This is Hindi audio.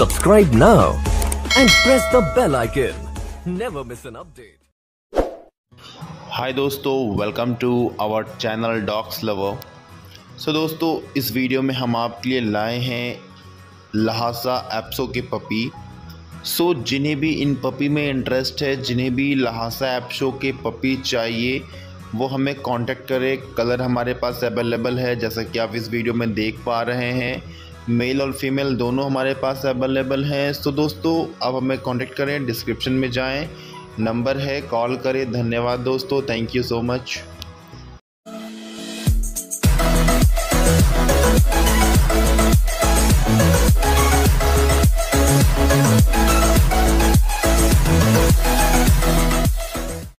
Subscribe now and press the bell icon. Never miss an update. Hi दोस्तों, welcome to our channel dogs lover. So दोस्तों, इस वीडियो में हम आपके लिए लाए हैं लहासा एप्सो के पपी। सो जिन्हें भी इन पपी में इंटरेस्ट है, जिन्हें भी लहासा एप्सो के पपी चाहिए, वो हमें कांटेक्ट करें। कलर हमारे पास अवेलेबल है, जैसा कि आप इस वीडियो में देख पा रहे हैं। मेल और फीमेल दोनों हमारे पास अवेलेबल हैं। सो दोस्तों, आप हमें कांटेक्ट करें, डिस्क्रिप्शन में जाएं, नंबर है, कॉल करें। धन्यवाद दोस्तों, थैंक यू सो मच।